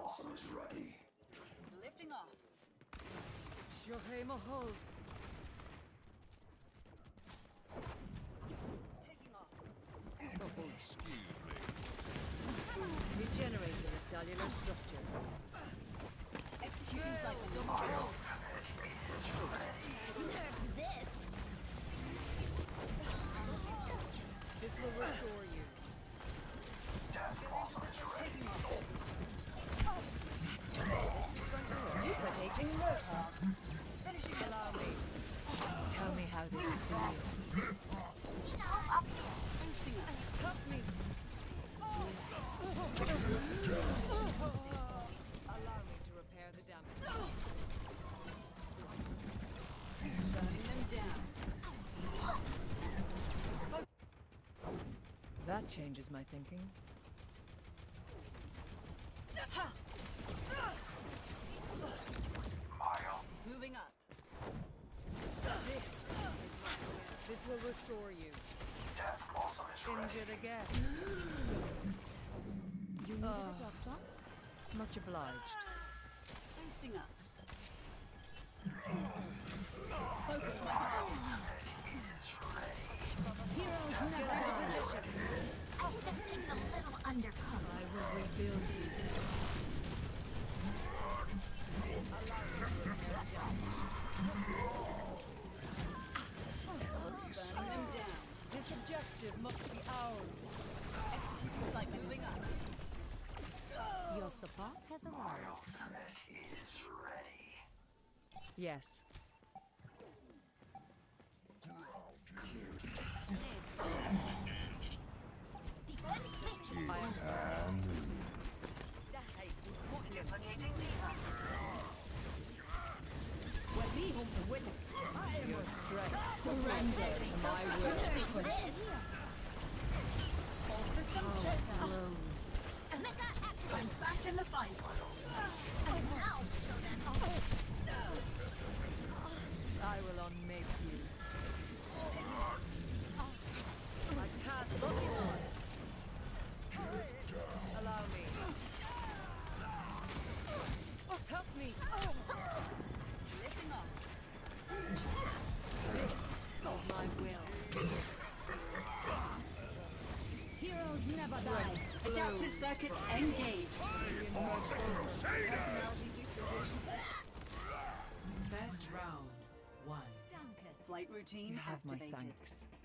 blossom is ready. Lifting off. Shohei Mahol. Taking off. Oh, excuse me. Regenerating a cellular structure. Executing flight maneuver. My ultimate is ready. Nerf this! This will restore you. Death blossom is ready. Taking off. Duplicating Murtaugh. Finishing the Allow me. Tell me how this feels. You know, up here. boosting up. Help me. Allow me to repair the damage. Burning them down. That changes my thinking. Moving up. This will restore you. Death blossom is ready. Injured again. You needed a doctor? Much obliged. Boosting up. Focus my target. Heroes never die. Oh, the thing's a little undercover. I will rebuild you. Burning them down. This objective must be ours. Executing flight moving up. Your support has My arrived. ultimate is ready. Yes. Duplicating Diva. Your strength. Surrender to my will. All systems checked out. Rose. Mecha active. I'm back in the fight. And now show them. I will unmake you. I cast the sword. Allow me. Help me. Lifting off. This is my will. Heroes never die. Adaptive circuits engaged. Best round 1. Danke. Flight routine You have my activated. thanks.